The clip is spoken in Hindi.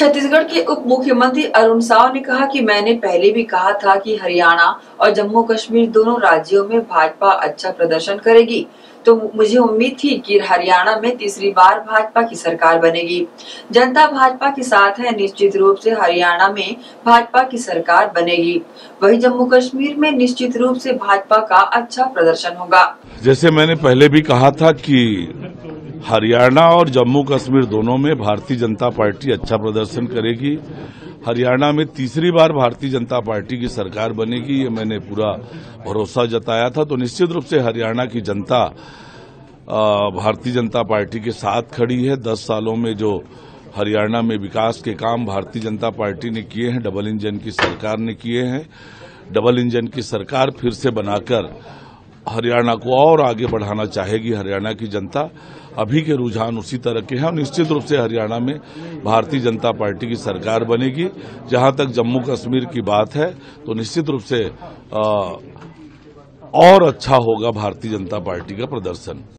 छत्तीसगढ़ के उप मुख्यमंत्री अरुण साव ने कहा कि मैंने पहले भी कहा था कि हरियाणा और जम्मू कश्मीर दोनों राज्यों में भाजपा अच्छा प्रदर्शन करेगी, तो मुझे उम्मीद थी कि हरियाणा में तीसरी बार भाजपा की सरकार बनेगी। जनता भाजपा के साथ है, निश्चित रूप से हरियाणा में भाजपा की सरकार बनेगी। वहीं जम्मू कश्मीर में निश्चित रूप से भाजपा का अच्छा प्रदर्शन होगा। जैसे मैंने पहले भी कहा था कि हरियाणा और जम्मू कश्मीर दोनों में भारतीय जनता पार्टी अच्छा प्रदर्शन करेगी। हरियाणा में तीसरी बार भारतीय जनता पार्टी की सरकार बनेगी, ये मैंने पूरा भरोसा जताया था। तो निश्चित रूप से हरियाणा की जनता भारतीय जनता पार्टी के साथ खड़ी है। 10 सालों में जो हरियाणा में विकास के काम भारतीय जनता पार्टी ने किए हैं, डबल इंजन की सरकार ने किए हैं। डबल इंजन की सरकार फिर से बनाकर हरियाणा को और आगे बढ़ाना चाहेगी हरियाणा की जनता। अभी के रुझान उसी तरह के हैं और निश्चित रूप से हरियाणा में भारतीय जनता पार्टी की सरकार बनेगी। जहां तक जम्मू कश्मीर की बात है तो निश्चित रूप से और अच्छा होगा भारतीय जनता पार्टी का प्रदर्शन।